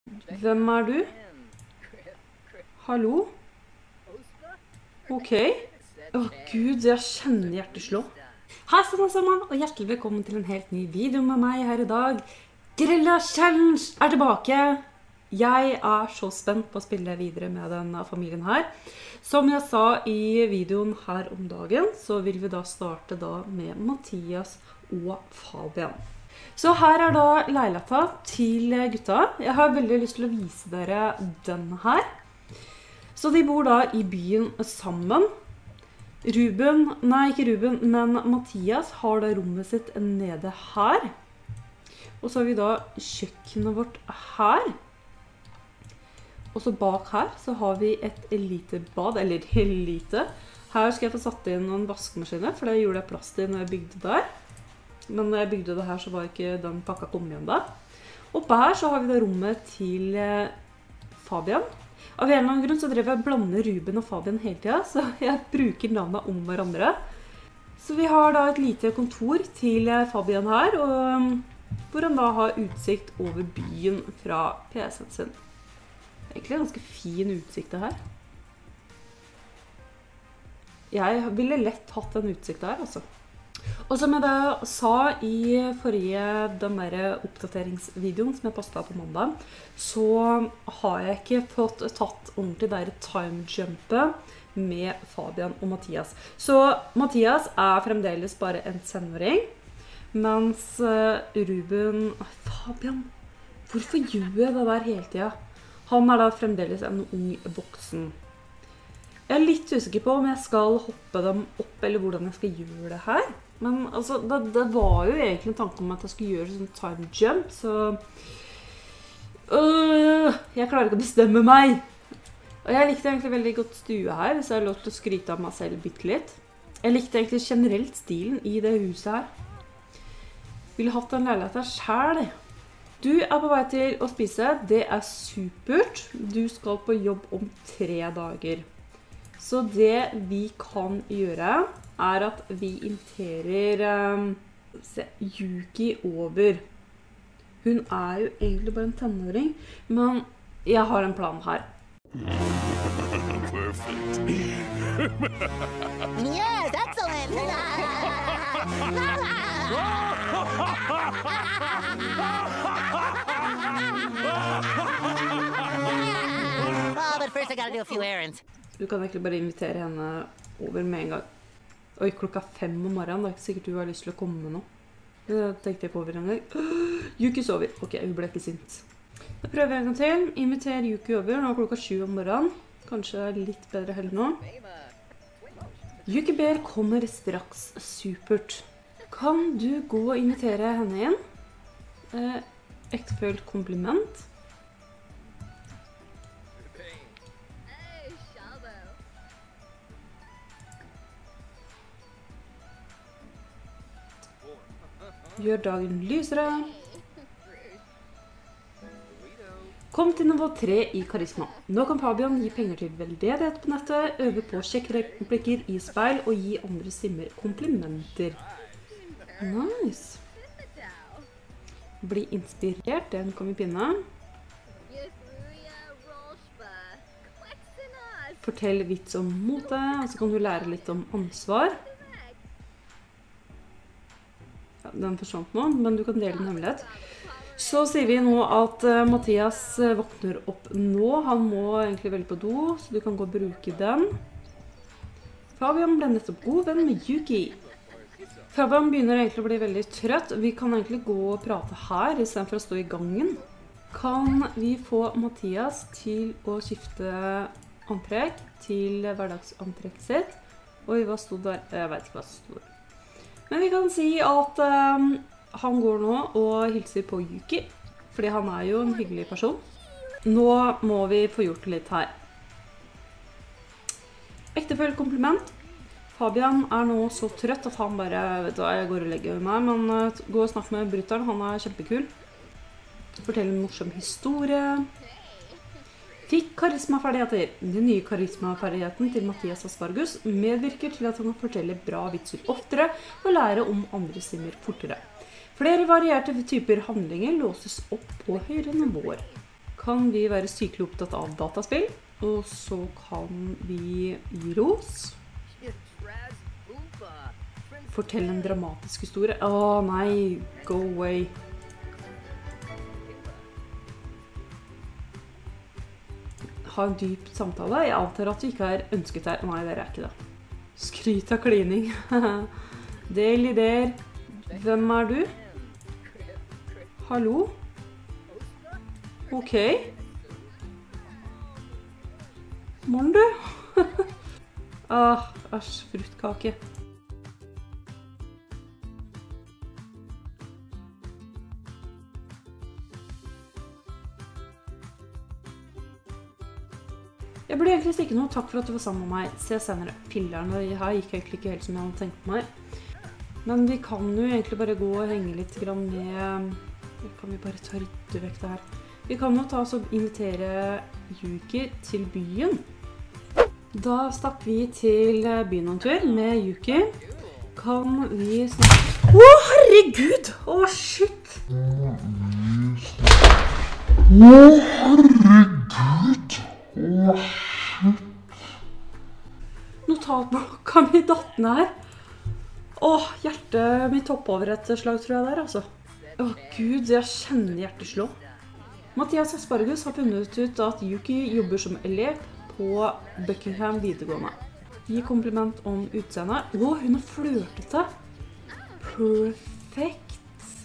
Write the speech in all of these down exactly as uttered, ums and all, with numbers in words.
Hvem er du? Hallo? Ok. Åh Gud, jeg kjenner hjertet slå. Hei sammen sammen, og hjertelig velkommen til en helt ny video med meg her i dag. Grilla Challenge er tilbake. Jeg er så spent på å spille videre med denne familien her. Som jeg sa i videoen her om dagen, så vil vi da starte da med Mathias og Fabian. Så her er da leiligheten til gutta. Jeg har veldig lyst til å vise dere den her. Så de bor da i byen sammen. Ruben, nei ikke Ruben, men Mathias har da rommet sitt nede her. Og så har vi da kjøkkenet vårt her. Og så bak her så har vi et lite bad, eller lite. Her skal jeg få satt inn noen vaskemaskiner, for det gjorde jeg plass til når jeg bygde der. Men når jeg bygde det her så var ikke den pakka kommet igjen da. Oppe her så har vi da rommet til Fabian. Av en eller annen grunn så drev jeg å blande Ruben og Fabian hele tiden, så jeg bruker navnet om hverandre. Så vi har da et lite kontor til Fabian her, og hvor han da har utsikt over byen fra P C-en sin. Egentlig en ganske fin utsikt det her. Jeg ville lett hatt en utsikt der, altså. Og som jeg da sa i forrige den der oppdateringsvideoen som jeg postet på mandag, så har jeg ikke fått tatt ordentlig der time-jumpet med Fabian og Mathias. Så Mathias er fremdeles bare en tenåring, mens Ruben... Fabian, hvorfor gjør jeg det der hele tiden? Han er da fremdeles en ung voksen. Jeg er litt usikker på om jeg skal hoppe dem opp, eller hvordan jeg skal gjøre det her. Men altså, det, det var jo egentlig en tanke om at jeg skulle gjøre sånn time jump, så... Øh, jeg klarer ikke å bestemme meg. Og jeg likte egentlig veldig godt stue her, så jeg har lov til å skryte av meg selv bitte litt. Jeg likte egentlig generelt stilen i det huset her. Ville hatt en leilighet her selv. Du er på vei til å spise, det er supert. Du skal på jobb om tre dager. Så det vi kan gjøre er at vi inviterer um, se, Yuki over. Hun er jo egentlig bare en tenåring, men jeg har en plan her. Perfect. Yes, excellent. Oh, but first I gotta do a few errands. Du kan egentlig bare invitere henne over med en gang. Oi, klokka fem om morgenen, det er ikke sikkert du har lyst til å komme med noe. Det tenkte jeg på over en gang. Yuki sover. Ok, hun ble ikke sint. Da prøver jeg en gang til. Inviter Yuki over. Nå er klokka sju om morgenen. Kanskje litt bedre heller nå. Yuki ber kommer straks. Supert. Kan du gå og invitere henne igjen? Eh, ektefølt kompliment. Gjør dagen lysere. Kom til nivå tre i karisma. Nå kan Fabian gi penger til veldedighet på nettet, øve på sjekkreplikker i speil og gi andre simmer komplimenter. Nice. Bli inspirert, den kan vi pinne. Fortell vits om mote, og så kan du lære litt om ansvar. Ja, den forsvant nå, men du kan dele en hemmelighet. Så sier vi nå at uh, Mathias uh, våkner opp nå. Han må egentlig velge på do, så du kan gå og bruke den. Fabian ble nettopp god venn med Yuki. Fabian begynner egentlig å bli veldig trøtt. Vi kan egentlig gå og prate her, i stedet for å stå i gangen. Kan vi få Mathias til å skifte antrekk til hverdagsantrekket sitt? Oi, hva stod der? Jeg vet ikke hva som stod der. Men vi kan si at um, han går nå og hilser på Yuki, fordi han er jo en hyggelig person. Nå må vi få gjort litt her. Ektefølt kompliment. Fabian er nå så trøtt at han bare, vet du hva, jeg går og legger over meg, men uh, gå og snakk med bruteren, han er kjempekul. Fortell en morsom historie. Fikk karismaferdigheter. Den nye karismaferdigheten til Mathias Aspargus medvirker til at han kan fortelle bra vitser oftere og lære om andre simmer fortere. Flere varierte typer handlinger låses opp på høyere nivåer. kan vi være sykelig opptatt av dataspill. Og så kan vi gi ros. Fortell en dramatisk historie. Åh, nei, go away. Ha en dyp samtale. Jeg antar at vi ikke er ønsket her. Nei, dere er ikke det. Skryt av klining. Del ideer. Hvem er du? Hallo? Ok. Morgen du? Ah, æsj, fruktkake. Jeg burde egentlig stikke noe. Takk for at du var sammen med meg. Se senere. Pillerne her gikk egentlig ikke helt som jeg hadde tenkt på meg. Men vi kan jo egentlig bare gå og henge litt grann med... Kan vi bare ta rydde vekk det her? Vi kan jo ta oss og invitere Yuki til byen. Da stakk vi til byen en tur med Yuki. Kan vi snakke... Å, herregud! Å, shit! Å, herregud! Å, shit! Notatblokka mi datt ned her. Åh, hjertet mitt hoppet over et slag, tror jeg der, altså. Åh, Gud, jeg kjenner hjertet slå. Mathias Aspargus har funnet ut at Yuki jobber som elev på Buckingham videregående. Gi kompliment om utseendet. Åh, hun er flørtete. Perfekt.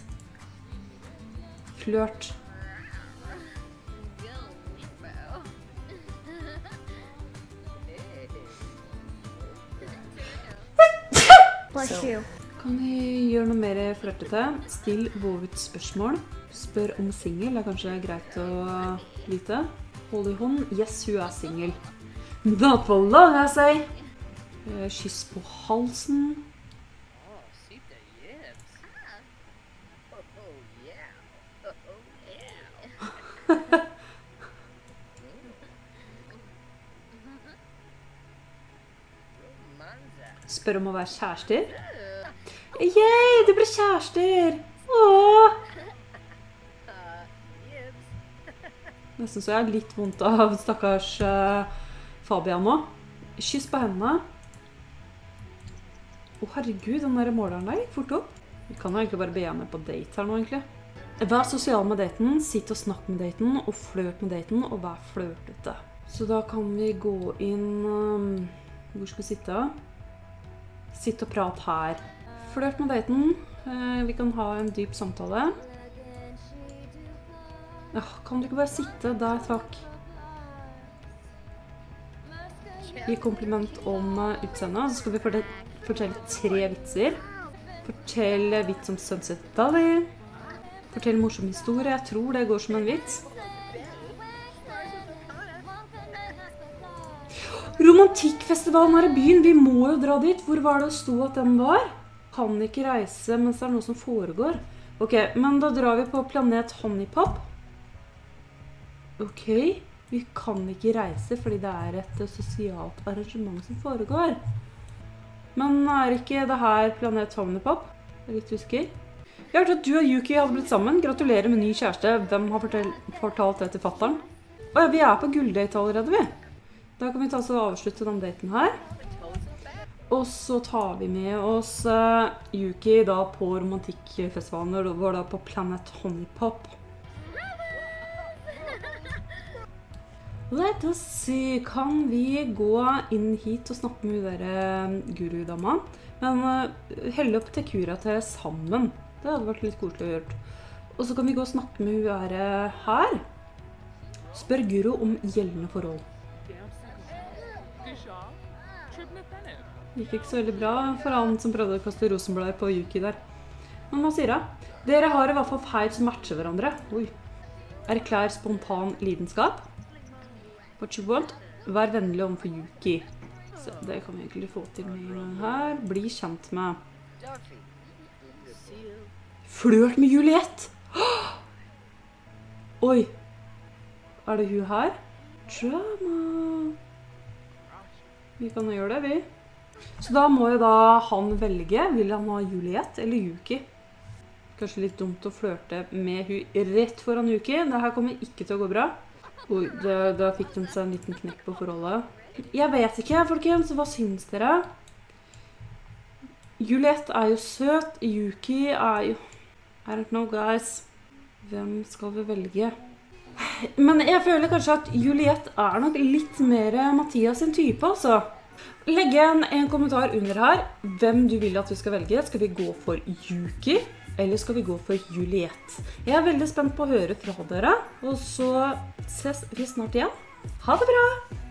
Flørt. Så, kan vi gjøre noe mer flørtete? Still våvet spørsmål. Spør om singel, det er kanskje greit å vite. Hold i hånd. Yes, hun er singel. Not for long, I say. Kyss på halsen. Spør om å være kjærester. Yay, det ble kjærester! Åh! Nesten så jeg har litt vondt av stakkars uh, Fabian nå. Kyss på hendene. Åh, herregud, den der måleren der gikk fort opp. Vi kan jo egentlig bare be henne på date her nå, egentlig. Vær sosial med daten, sitt og snakk med daten, og flørt med daten, og vær flørtete. Så da kan vi gå inn... Um, hvor skal vi sitte? Sitt og prat her. Flørt med daten. Uh, vi kan ha en dyp samtale. Ja, kan du ikke bare sitte der, takk? Gi kompliment om utseendet, så skal vi fortelle tre vitser. Fortell vits om Sunset Valley. Fortell morsom historie, jeg tror det går som en vits. Romantikkfestivalen her i byen, vi må jo dra dit. Hvor var det å stå at den var? Kan ikke reise mens det er noe som foregår. Ok, men da drar vi på Planet Honeypop. Ok, vi kan ikke reise fordi det er et sosialt arrangement som foregår. Men er ikke det her Planet Honeypop? Jeg er litt usikker. Jeg har hørt at du og Yuki har blitt sammen. Gratulerer med ny kjæreste. Hvem har fortalt det til fatteren? Åja, vi er på gulldate allerede, vi. Da kan vi ta oss og avslutte den daten her. Og så tar vi med oss uh, Yuki da på romantikkfestivalen, og da var da på Planet Honeypop. Let us see, kan vi gå inn hit og snakke med dere gurudama? Men uh, helle opp Tekura til sammen. Det hadde vært litt koselig å gjøre. Og så kan vi gå og snakke med hun her. her. Spør Guru om gjeldende forhold. Det gikk ikke så veldig bra for han som prøvde å kaste rosenblad på Yuki der. Men hva sier jeg? Dere har i hvert fall feil som matcher hverandre. Oi. Erklær spontan lidenskap. What you want? Vær vennlig overfor Yuki. Så det kan vi egentlig få til med her. Bli kjent med. Flørt med Juliette! Oi. Er det hun her? Drama. Vi kan jo gjøre det, vi. Så da må jo da han velge. Vil han ha Juliette eller Yuki? Kanskje litt dumt å flørte med hun rett foran Yuki. Dette kommer ikke til å gå bra. Oi, da, da fikk de seg en liten knekk på forholdet. Jeg vet ikke, folkens, hva synes dere? Juliette er jo søt, Yuki er jo... I don't know, guys. Hvem skal vi velge? Men jeg føler kanskje at Juliette er nok litt mer Mathias sin type, altså. Legg igjen en kommentar under her hvem du vil at vi skal velge. Skal vi gå for Yuki, eller skal vi gå for Juliette? Jeg er veldig spent på å høre fra dere, og så ses vi snart igjen. Ha det bra!